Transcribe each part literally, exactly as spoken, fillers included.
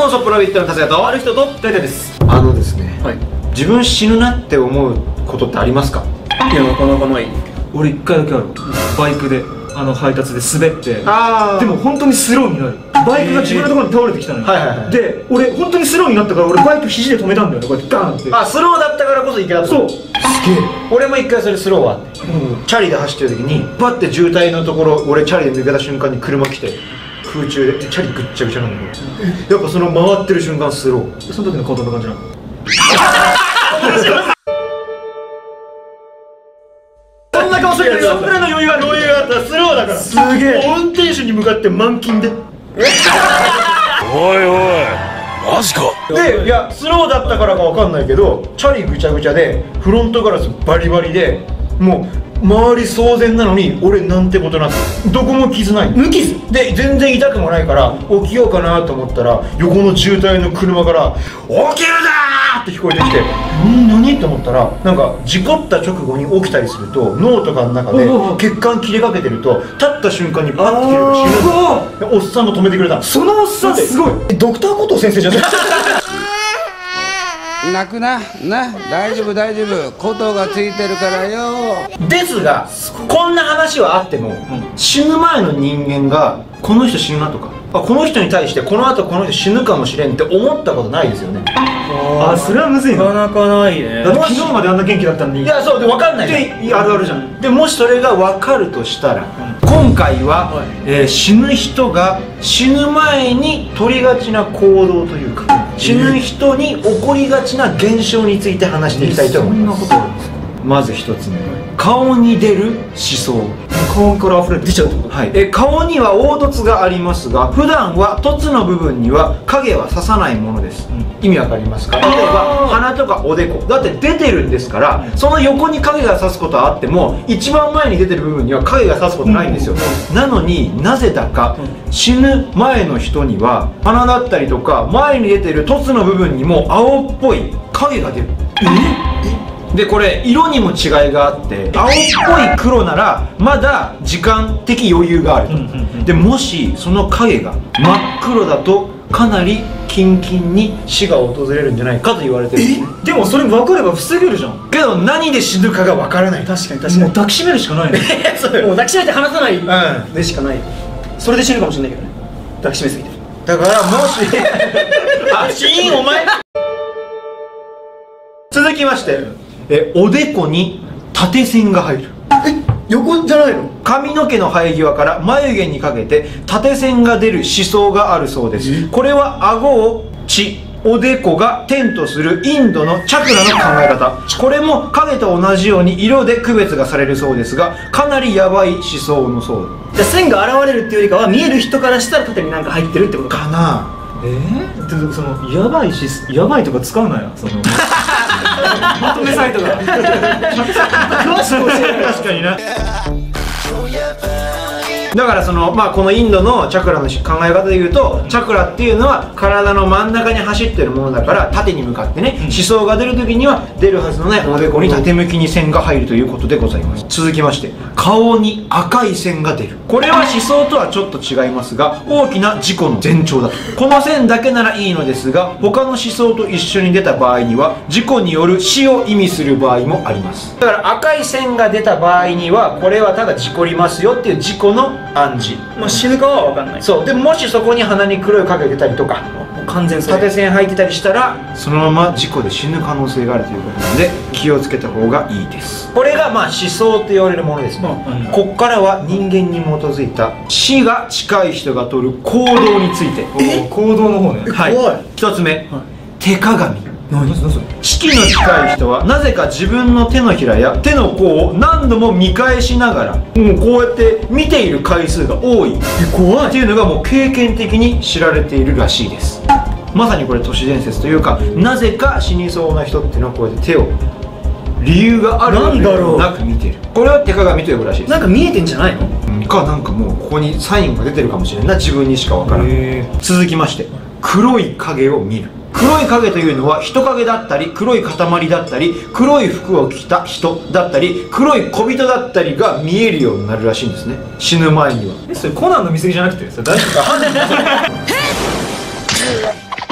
もソプラビットの風とある人と大体です。あのですね、はい、自分死ぬなって思うことってありますか？ いや、なかなかない。 俺一回だけある。バイクであの配達で滑って、 あでも本当にスローになる。バイクが自分のところに倒れてきたのよ。で、俺本当にスローになったから、俺バイク肘で止めたんだよね、こうやってガーンって。 あ、スローだったからこそいけた。そう、すげえ。俺も一回それスローはあって、チャリで走ってる時にパッて渋滞のところ、俺チャリで抜けた瞬間に車来て空中でチャリぐっちゃぐちゃなんだけど、やっぱその回ってる瞬間スロー。 その時の顔どんな感じなの？ そんな顔するけど、そんぐらいの余裕がある。余裕があったらスローだから。すげえ。運転手に向かって満勤でおいおいマジか。で、いやスローだったからかわかんないけど、チャリぐちゃぐちゃでフロントガラスバリバリで、もう周り騒然なのに俺なんてことなく、どこも傷ない、無傷で全然痛くもないから、起きようかなと思ったら横の渋滞の車から「起きるな!」って聞こえてきて、ん何って思ったら、なんか事故った直後に起きたりすると脳とかの中で血管切れかけてると、立った瞬間にバッて切れるから死ぬ。おっさんも止めてくれた。そのおっさんすごい。ドクターコトー先生じゃない泣くな、な、大丈夫大丈夫、コトーがついてるからよ。 ですが、こんな話はあっても、うん、死ぬ前の人間がこの人死ぬなとか、あ、この人に対してこの後この人死ぬかもしれんって思ったことないですよね。 ああ、それはむずいな。 なかなかないね。 だって昨日まであんな元気だったのに。 いや、そうで分かんないで、あるあるじゃん。 でもしそれが分かるとしたら、うん、今回は、はい、えー、死ぬ人が死ぬ前に取りがちな行動というか、死ぬ人に起こりがちな現象について話していきたいと思います。そんなことあるんですか？まず一つ目、顔に出る思想。 顔から溢れて出ちゃうってこと？ はい。え顔には凹凸がありますが、普段は凸の部分には影は差さないものです、うん、意味わかりますか？例えば鼻とかおでこだって出てるんですから、その横に影が差すことはあっても一番前に出てる部分には影が差すことないんですよ、うん、なのになぜだか、うん、死ぬ前の人には鼻だったりとか前に出てる凸の部分にも青っぽい影が出る。え？でこれ色にも違いがあって、青っぽい黒ならまだ時間的余裕があると。でもしその影が真っ黒だとかなりキンキンに死が訪れるんじゃないかと言われてるんですね。 でもそれ分かれば防げるじゃん。 けど何で死ぬかが分からない。 確かに確かに。もう抱きしめるしかないね。 もう抱きしめて離さないでしかない。それで死ぬかもしれないけどね、抱きしめすぎて。 だからもしあ、死因お前続きまして、えおでこに縦線が入る。 え、横じゃないの？ 髪の毛の生え際から眉毛にかけて縦線が出る思想があるそうです。これは顎を血、おでこが点とするインドのチャクラの考え方。これも影と同じように色で区別がされるそうですが、かなりヤバい思想のそうだ。 じゃあ線が現れるっていうよりかは、見える人からしたら縦になんか入ってるってことかな。 えー、でそのヤバいし、ヤバいとか使うなよ、そのまとめサイトが詳しく教える。 確かにな。だからその、まあ、このインドのチャクラの考え方でいうと、チャクラっていうのは体の真ん中に走ってるものだから、縦に向かってね、思想が出る時には出るはずのないおでこに縦向きに線が入るということでございます。続きまして、顔に赤い線が出る。これは思想とはちょっと違いますが、大きな事故の前兆だと。この線だけならいいのですが、他の思想と一緒に出た場合には事故による死を意味する場合もあります。だから赤い線が出た場合には、これはただ事故りますよっていう事故の暗示。 まあ死ぬかは分かんない。 そうでも、もしそこに鼻に黒い影が出たりとか、 完全縦線入ってたりしたら、そのまま事故で死ぬ可能性があるということなので、気をつけた方がいいです。これがまあ思想と言われるものですね、うん、ここからは人間に基づいた死が近い人が取る行動について。 え行動の方ね。 はい、一つ目、はい、手鏡。 何それ？ 死期の近い人はなぜか自分の手のひらや手の甲を何度も見返しながら、もうこうやって見ている回数が多い。怖いっていうのがもう経験的に知られているらしいです。まさにこれ都市伝説というか、なぜか死にそうな人っていうのはこうやって手を理由があるわけでもなく見てる。これは手鏡と呼ぶらしいです。 なんか見えてんじゃないの？ か、なんかもうここにサインが出てるかもしれんな、自分にしかわからない。続きまして、黒い影を見る。黒い影というのは人影だったり黒い塊だったり黒い服を着た人だったり黒い小人だったりが見えるようになるらしいんですね、死ぬ前には。 え、それコナンの見過ぎじゃなくて、それ大丈夫か？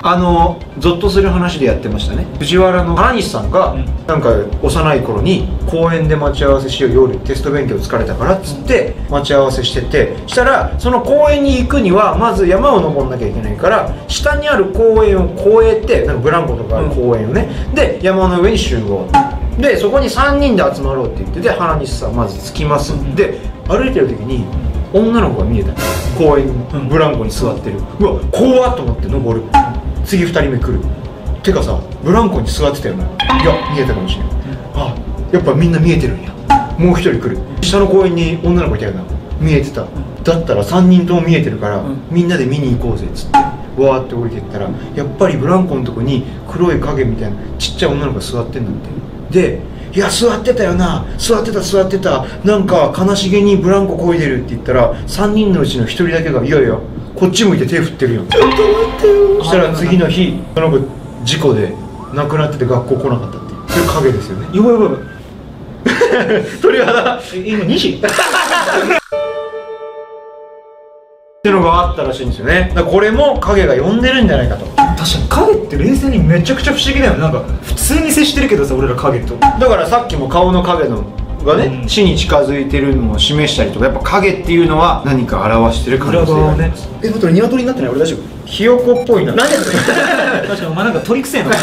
あのゾッとする話でやってましたね。藤原の原西さんが、うん、なんか幼い頃に公園で待ち合わせしよう、夜テスト勉強疲れたからっつって待ち合わせしてて、したらその公園に行くにはまず山を登んなきゃいけないから、下にある公園を越えて、なんかブランコとかある公園をね、うん、で山の上に集合で、そこにさんにんで集まろうって言ってて、原西さんまず着きます、うん、で歩いてる時に女の子が見えた、公園にブランコに座ってる、うわ怖っと思って登る、次ふたりめ来る、てかさブランコに座ってたよな、いや見えたかもしれない、あやっぱみんな見えてるんや、もう一人来る、下の公園に女の子いたよな、見えてた、だったらさんにんとも見えてるから、うん、みんなで見に行こうぜっつってわーって降りてったら、やっぱりブランコのとこに黒い影みたいなちっちゃい女の子が座ってんだって。でいや座ってたよな、座ってた座ってた、なんか悲しげにブランコ漕いでるって言ったら、さんにんのうちのひとりだけがいやいやこっち向いて手振ってるよ、ちょっと待ってよ、そしたら次の日その子事故で亡くなってて学校来なかったっていう、それ影ですよね。 やばいやばいやばい鳥肌今にじってのがあったらしいんですよね。だからこれも影が呼んでるんじゃないかと。 確かに影って冷静にめちゃくちゃ不思議だよね。なんか普通に接してるけどさ、俺ら影と。 だからさっきも顔の影のがね、うん、死に近づいてるのを示したりとか、やっぱ影っていうのは何か表してる可能性があります。 ね、え、待って、鶏になってない？俺大丈夫？ ひよこっぽいな。 なんでそれ確かにお前なんか鳥くせえな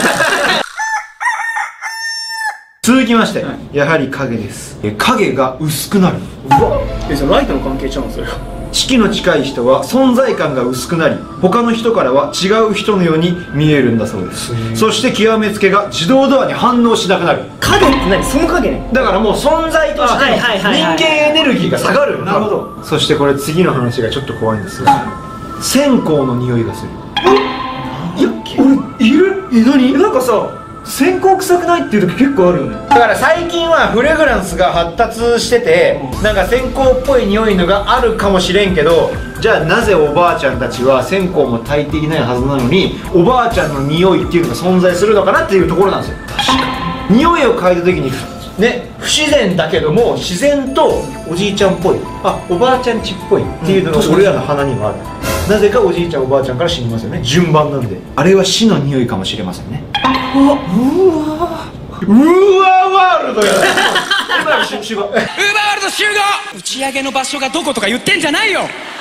続きまして、はい、やはり影です。え影が薄くなる。 うわえ、じゃあライトの関係ちゃうんそれが。 四季の近い人は存在感が薄くなり、他の人からは違う人のように見えるんだそうです。そして極めつけが自動ドアに反応しなくなる。 影って何？その影ね。 だからもう存在としての人間エネルギーが下がる。 なるほど。 そしてこれ次の話がちょっと怖いんですが、線香の匂いがする。 いや、俺いる？え、何？なんかさ、線香臭くないっていう時結構あるよね。 だから最近はフレグランスが発達してて、なんか線香っぽい匂いのがあるかもしれんけど、じゃあなぜおばあちゃんたちは線香も焚いていないはずなのにおばあちゃんの匂いっていうのが存在するのかなっていうところなんですよ。確かに匂いを嗅いだ時にね、不自然だけども自然とおじいちゃんっぽい、あ、おばあちゃんちっぽいっていうのが俺らの鼻にもある、うん、なぜかおじいちゃんおばあちゃんから死にますよね、順番なんで。あれは死の匂いかもしれませんね。うわ、うわうわワールドやウーバーワールド集合、 打ち上げの場所がどことか言ってんじゃないよ。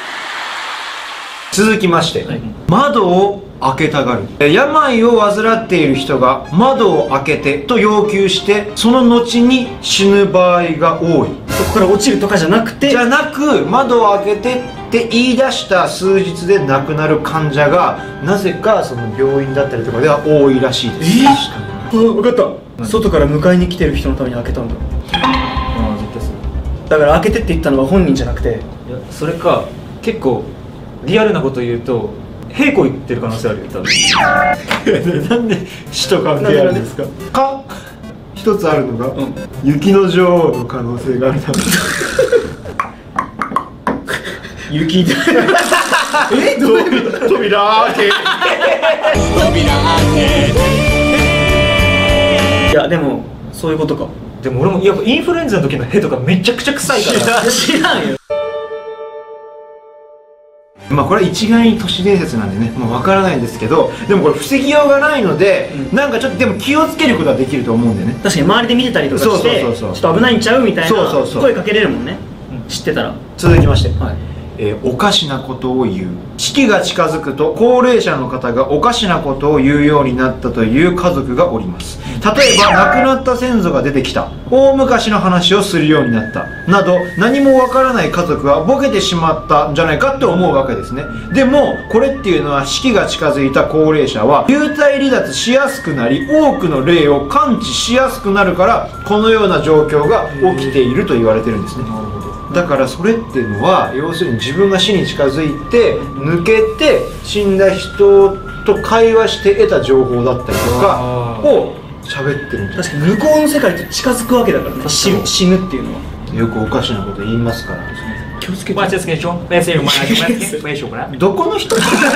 続きまして、はい、窓を開けたがる。病を患っている人が窓を開けてと要求してその後に死ぬ場合が多い。 そこから落ちるとかじゃなくてじゃなく窓を開けてって言い出した数日で亡くなる患者がなぜかその病院だったりとかでは多いらしいです。 えー、確かに。あ、分かった。外から迎えに来てる人のために開けたんだ。 ああ、絶対そうだから開けてって言ったのは本人じゃなくて、いやそれか結構リアルなこと言うと平行言ってる可能性あるよ多分なんで死と関係あるんですか。か一つあるのが、うん、雪の女王の可能性があるため雪えどういうこと？扉開け扉開けいやでもそういうことか。 でも俺もやっぱインフルエンザの時のヘとかめちゃくちゃ臭いから知らんよ。 まあこれは一概に都市伝説なんでね、もう分からないんですけど、でもこれ防ぎようがないので、うん、なんかちょっとでも気をつけることはできると思うんでね。 確かに周りで見てたりとかしてちょっと危ないんちゃうみたいな声かけれるもんね、うん、知ってたら。 続きまして、はい、えー、おかしなことを言う。死期が近づくと高齢者の方がおかしなことを言うようになったという家族がおります。例えば亡くなった先祖が出てきた、大昔の話をするようになったなど、何もわからない家族はボケてしまったんじゃないかって思うわけですね。でもこれっていうのは死期が近づいた高齢者は幽体離脱しやすくなり多くの霊を感知しやすくなるからこのような状況が起きていると言われてるんですね。だからそれっていうのは要するに自分が死に近づいて抜けて死んだ人と会話して得た情報だったりとかを喋ってるんじゃない。 確かに向こうの世界と近づくわけだからね、死ぬ、死ぬっていうのは。 よくおかしなこと言いますから気をつけて。 どこの人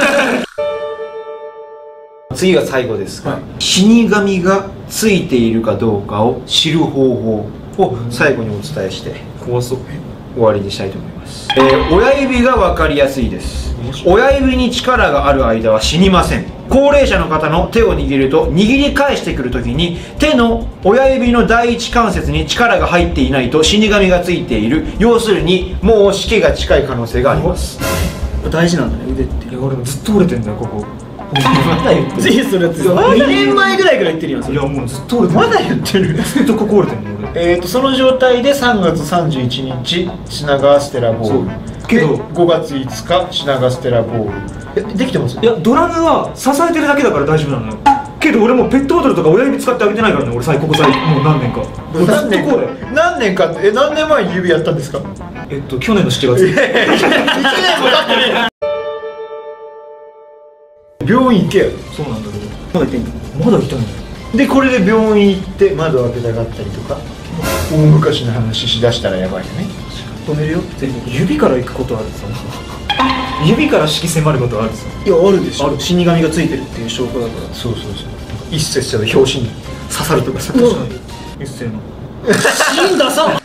次が最後ですが、はい、死神がついているかどうかを知る方法を最後にお伝えして怖そう終わりにしたいと思います。 ます。えー親指が分かりやすいです。親指に力がある間は死にません。高齢者の方の手を握ると握り返してくるときに手の親指の第一関節に力が入っていないと死神がついている。要するにもう死期が近い可能性があります。 大事なんだね、腕って。 いや俺もずっと折れてんだよここ。 まだ言ってぜひそれやってにねんまえぐらいから言ってるやんそれ。 いやもうずっと折れてんまだ言ってる。 ずっとここ折れてんの俺。 えーとその状態でさんがつさんじゅういちにち品川ステラボールけどでごがついつか品川ステラボール。えできてます？ いやドラムは支えてるだけだから大丈夫なのよ。けど俺もうペットボトルとか親指使ってあげてないからね。俺最ここ最もう何年かもうずっと何年こうだよ。 何年かえ何年前に指やったんですか？ えっと去年のしちがつ。 いちねんも経ってね病院行けよ。 そうなんだけどまだ言ってんの。 まだ痛いのよ。 でこれで病院行って窓開けたがったりとか大昔の話しだしたらやばいよね。 止めるよ全部。 指から行くことあるさ。指から指揮迫ることあるさ。 いやあるでしょ。死神がついてるっていう証拠だから。 そうそうそう。一節者の表紙に刺さるとかさ。 確かに一斉の死んださ。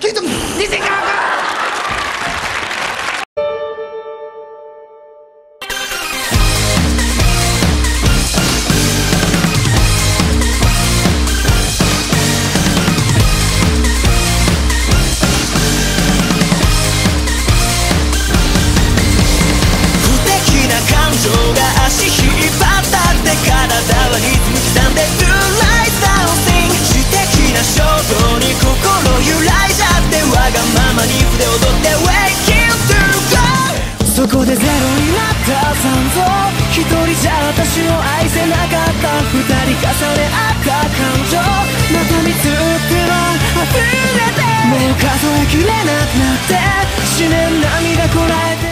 不敵な感情が足引っ張ったって体はリズム刻んで Do like dancing 詩的な衝動に心揺らいじゃってわがままに筆踊って Waking to go そこでゼロになった残像一人じゃ私を愛せなかった二人重ね合った感情また見つっては溢れてもう数えきれなくなって死ね涙こらえて